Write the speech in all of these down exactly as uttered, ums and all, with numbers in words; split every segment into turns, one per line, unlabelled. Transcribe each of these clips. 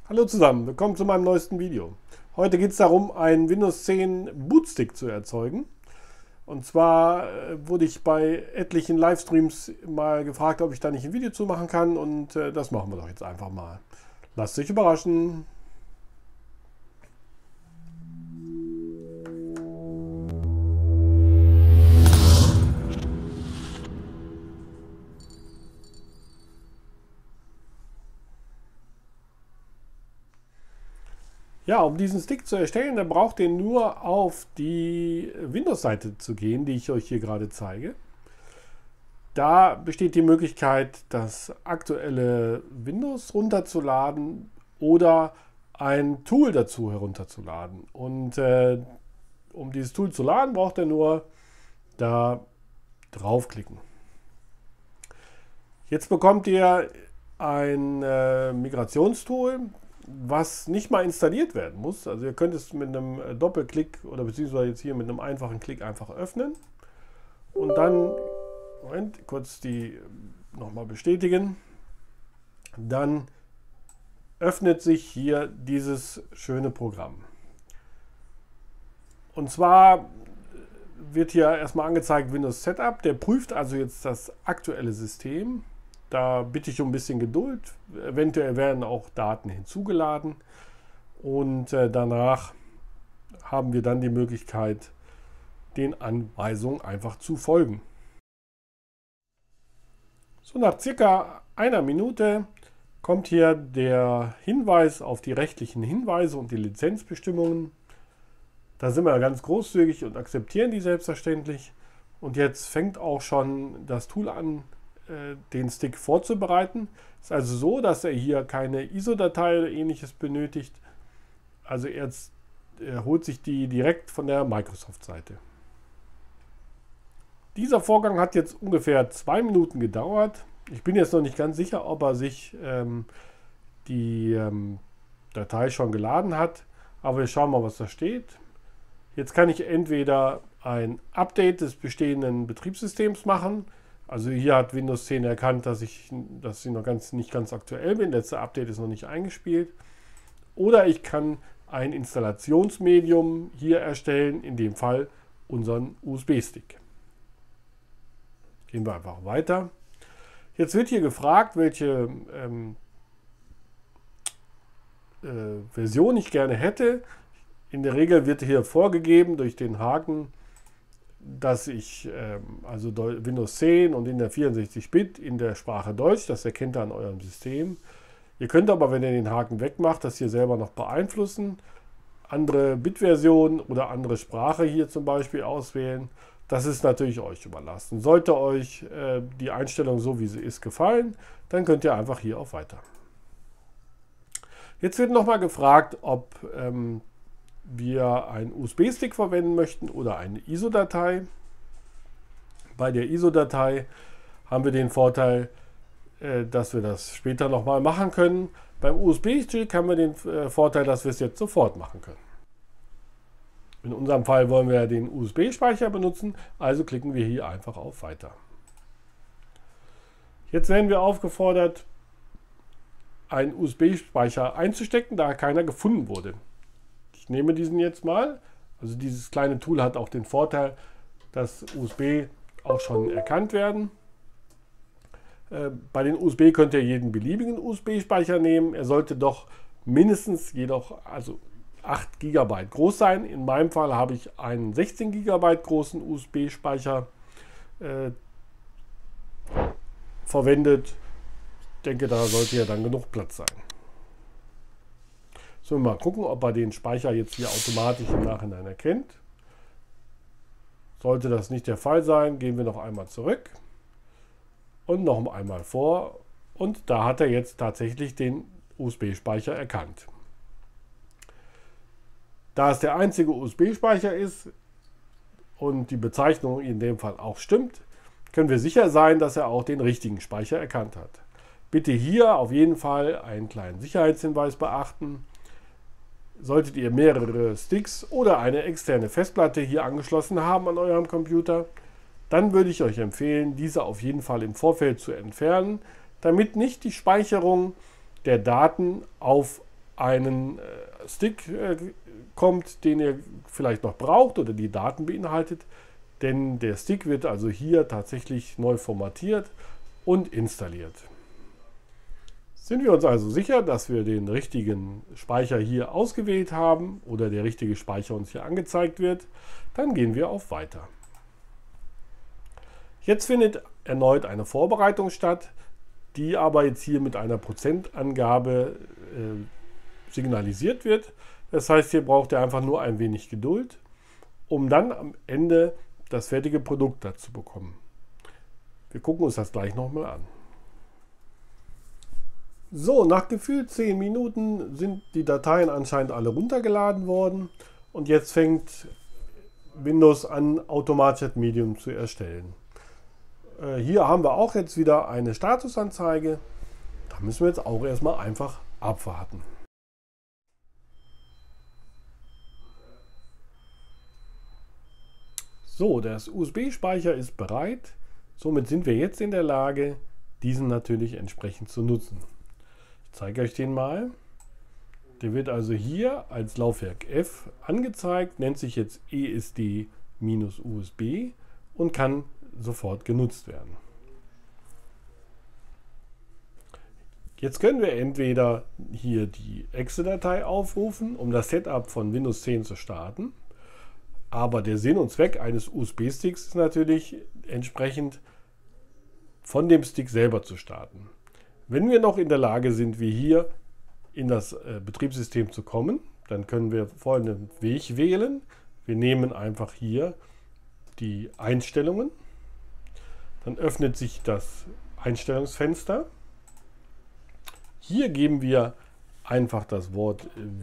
Hallo zusammen, willkommen zu meinem neuesten Video. Heute geht es darum, einen Windows zehn Bootstick zu erzeugen. Und zwar äh, wurde ich bei etlichen Livestreams mal gefragt, ob ich da nicht ein Video zu machen kann, und äh, das machen wir doch jetzt einfach mal. Lasst euch überraschen. Ja, um diesen Stick zu erstellen, dann braucht ihr nur auf die Windows-Seite zu gehen, die ich euch hier gerade zeige. Da besteht die Möglichkeit, das aktuelle Windows runterzuladen oder ein Tool dazu herunterzuladen. Und äh, um dieses Tool zu laden, braucht ihr nur da draufklicken. Jetzt bekommt ihr ein äh, Migrationstool, was nicht mal installiert werden muss. Also ihr könnt es mit einem Doppelklick oder beziehungsweise jetzt hier mit einem einfachen Klick einfach öffnen und dann, Moment, kurz die nochmal bestätigen, dann öffnet sich hier dieses schöne Programm. Und zwar wird hier erstmal angezeigt Windows Setup, der prüft also jetzt das aktuelle System. Da bitte ich um ein bisschen Geduld. Eventuell werden auch Daten hinzugeladen. Und äh, danach haben wir dann die Möglichkeit, den Anweisungen einfach zu folgen. So, nach circa einer Minute kommt hier der Hinweis auf die rechtlichen Hinweise und die Lizenzbestimmungen. Da sind wir ganz großzügig und akzeptieren die selbstverständlich. Und jetzt fängt auch schon das Tool an, den Stick vorzubereiten. Es ist also so, dass er hier keine I S O-Datei oder ähnliches benötigt. Also er, er holt sich die direkt von der Microsoft-Seite. Dieser Vorgang hat jetzt ungefähr zwei Minuten gedauert. Ich bin jetzt noch nicht ganz sicher, ob er sich ähm, die ähm, Datei schon geladen hat, aber wir schauen mal, was da steht. Jetzt kann ich entweder ein Update des bestehenden Betriebssystems machen. Also hier hat Windows zehn erkannt, dass ich, dass ich noch ganz, nicht ganz aktuell bin. Das letzte Update ist noch nicht eingespielt. Oder ich kann ein Installationsmedium hier erstellen, in dem Fall unseren U S B-Stick. Gehen wir einfach weiter. Jetzt wird hier gefragt, welche ähm, äh, Version ich gerne hätte. In der Regel wird hier vorgegeben durch den Haken, dass ich ähm, also Windows zehn und in der vierundsechzig Bit in der Sprache Deutsch, das erkennt er an eurem System. Ihr könnt aber, wenn ihr den Haken wegmacht, das hier selber noch beeinflussen, andere Bitversion oder andere Sprache hier zum Beispiel auswählen. Das ist natürlich euch überlassen. Sollte euch äh, die Einstellung so wie sie ist gefallen, dann könnt ihr einfach hier auf Weiter. Jetzt wird nochmal gefragt, ob ähm, wir einen U S B-Stick verwenden möchten oder eine I S O-Datei. Bei der I S O-Datei haben wir den Vorteil, äh, dass wir das später nochmal machen können. Beim U S B-Stick haben wir den äh, Vorteil, dass wir es jetzt sofort machen können. In unserem Fall wollen wir den U S B-Speicher benutzen, also klicken wir hier einfach auf Weiter. Jetzt werden wir aufgefordert, einen U S B-Speicher einzustecken, da keiner gefunden wurde. Ich nehme diesen jetzt mal. Also dieses kleine Tool hat auch den Vorteil, dass U S B auch schon erkannt werden. Äh, bei den U S B könnt ihr jeden beliebigen U S B-Speicher nehmen. Er sollte doch mindestens jedoch also acht Gigabyte groß sein. In meinem Fall habe ich einen sechzehn Gigabyte großen U S B-Speicher äh, verwendet. Ich denke, da sollte ja dann genug Platz sein. So, mal gucken, ob er den Speicher jetzt hier automatisch im Nachhinein erkennt. Sollte das nicht der Fall sein, gehen wir noch einmal zurück und noch einmal vor. Und da hat er jetzt tatsächlich den U S B-Speicher erkannt. Da es der einzige U S B-Speicher ist und die Bezeichnung in dem Fall auch stimmt, können wir sicher sein, dass er auch den richtigen Speicher erkannt hat. Bitte hier auf jeden Fall einen kleinen Sicherheitshinweis beachten. Solltet ihr mehrere Sticks oder eine externe Festplatte hier angeschlossen haben an eurem Computer, dann würde ich euch empfehlen, diese auf jeden Fall im Vorfeld zu entfernen, damit nicht die Speicherung der Daten auf einen äh, Stick äh, kommt, den ihr vielleicht noch braucht oder die Daten beinhaltet. Denn der Stick wird also hier tatsächlich neu formatiert und installiert. Sind wir uns also sicher, dass wir den richtigen Speicher hier ausgewählt haben oder der richtige Speicher uns hier angezeigt wird, dann gehen wir auf Weiter. Jetzt findet erneut eine Vorbereitung statt, die aber jetzt hier mit einer Prozentangabe äh, signalisiert wird. Das heißt, hier braucht ihr einfach nur ein wenig Geduld, um dann am Ende das fertige Produkt dazu bekommen. Wir gucken uns das gleich nochmal an. So, nach gefühlt zehn Minuten sind die Dateien anscheinend alle runtergeladen worden und jetzt fängt Windows an, automatisch das Medium zu erstellen. Äh, hier haben wir auch jetzt wieder eine Statusanzeige. Da müssen wir jetzt auch erstmal einfach abwarten. So, der U S B-Speicher ist bereit. Somit sind wir jetzt in der Lage, diesen natürlich entsprechend zu nutzen. Ich zeige euch den mal. Der wird also hier als Laufwerk F angezeigt, nennt sich jetzt E S D-U S B und kann sofort genutzt werden. Jetzt können wir entweder hier die Exe-Datei aufrufen, um das Setup von Windows zehn zu starten. Aber der Sinn und Zweck eines U S B-Sticks ist natürlich entsprechend von dem Stick selber zu starten. Wenn wir noch in der Lage sind, wie hier in das äh, Betriebssystem zu kommen, dann können wir folgenden Weg wählen. Wir nehmen einfach hier die Einstellungen. Dann öffnet sich das Einstellungsfenster. Hier geben wir einfach das Wort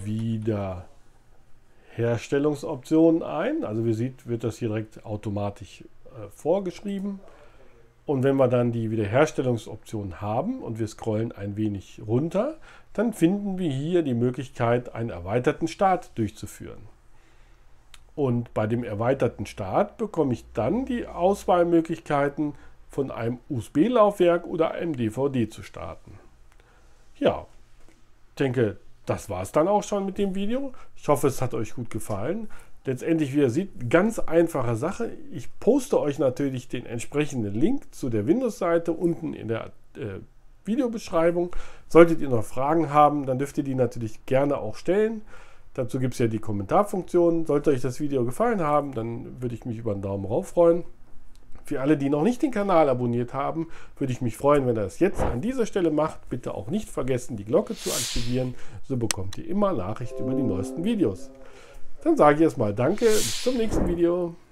Wiederherstellungsoptionen ein. Also wie ihr seht, wird das hier direkt automatisch äh, vorgeschrieben. Und wenn wir dann die Wiederherstellungsoption haben und wir scrollen ein wenig runter, dann finden wir hier die Möglichkeit, einen erweiterten Start durchzuführen. Und bei dem erweiterten Start bekomme ich dann die Auswahlmöglichkeiten, von einem U S B-Laufwerk oder einem D V D zu starten. Ja, ich denke, das war es dann auch schon mit dem Video. Ich hoffe, es hat euch gut gefallen. Letztendlich, wie ihr seht, ganz einfache Sache. Ich poste euch natürlich den entsprechenden Link zu der Windows-Seite unten in der äh, Videobeschreibung. Solltet ihr noch Fragen haben, dann dürft ihr die natürlich gerne auch stellen. Dazu gibt es ja die Kommentarfunktion. Sollte euch das Video gefallen haben, dann würde ich mich über einen Daumen rauf freuen. Für alle, die noch nicht den Kanal abonniert haben, würde ich mich freuen, wenn ihr das jetzt an dieser Stelle macht. Bitte auch nicht vergessen, die Glocke zu aktivieren. So bekommt ihr immer Nachrichten über die neuesten Videos. Dann sage ich erstmal Danke, bis zum nächsten Video.